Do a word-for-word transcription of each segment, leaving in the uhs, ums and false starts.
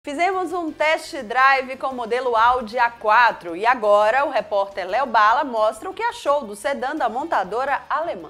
Fizemos um test drive com o modelo Audi A quatro e agora o repórter Léo Bala mostra o que achou do sedã da montadora alemã.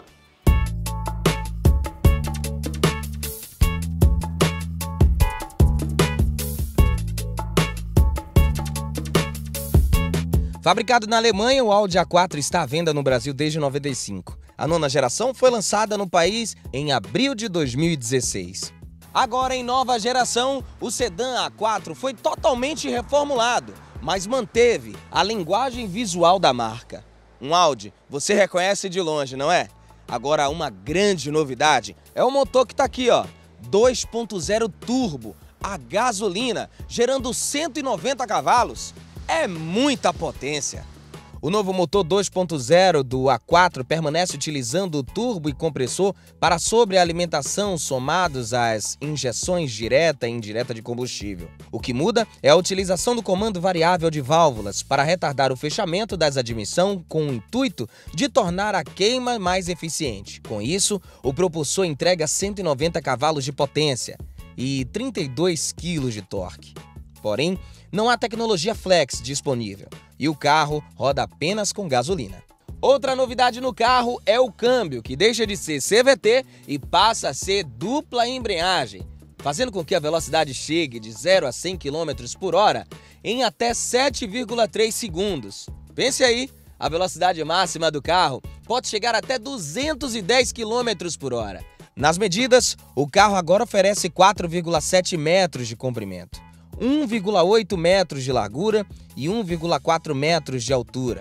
Fabricado na Alemanha, o Audi A quatro está à venda no Brasil desde noventa e cinco. A nona geração foi lançada no país em abril de dois mil e dezesseis. Agora, em nova geração, o sedã A quatro foi totalmente reformulado, mas manteve a linguagem visual da marca. Um Audi você reconhece de longe, não é? Agora, uma grande novidade é o motor que está aqui, ó, dois ponto zero turbo, a gasolina, gerando cento e noventa cavalos. É muita potência! O novo motor dois ponto zero do A quatro permanece utilizando o turbo e compressor para sobrealimentação somados às injeções direta e indireta de combustível. O que muda é a utilização do comando variável de válvulas para retardar o fechamento das admissões com o intuito de tornar a queima mais eficiente. Com isso, o propulsor entrega cento e noventa cavalos de potência e trinta e dois quilos de torque. Porém, não há tecnologia flex disponível e o carro roda apenas com gasolina. Outra novidade no carro é o câmbio, que deixa de ser C V T e passa a ser dupla embreagem, fazendo com que a velocidade chegue de zero a cem quilômetros por hora em até sete vírgula três segundos. Pense aí, a velocidade máxima do carro pode chegar até duzentos e dez quilômetros por hora. Nas medidas, o carro agora oferece quatro vírgula sete metros de comprimento, um vírgula oito metros de largura e um vírgula quatro metros de altura.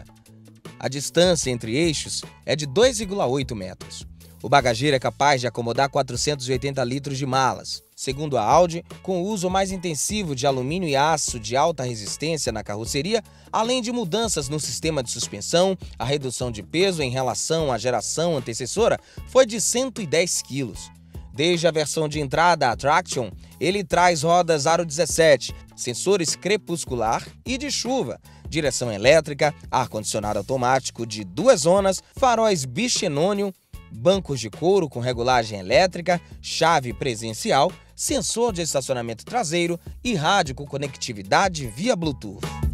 A distância entre eixos é de dois vírgula oito metros. O bagageiro é capaz de acomodar quatrocentos e oitenta litros de malas. Segundo a Audi, com o uso mais intensivo de alumínio e aço de alta resistência na carroceria, além de mudanças no sistema de suspensão, a redução de peso em relação à geração antecessora foi de cento e dez quilos. Desde a versão de entrada, a Traction, ele traz rodas aro dezessete, sensores crepuscular e de chuva, direção elétrica, ar-condicionado automático de duas zonas, faróis bixenônio, bancos de couro com regulagem elétrica, chave presencial, sensor de estacionamento traseiro e rádio com conectividade via Bluetooth.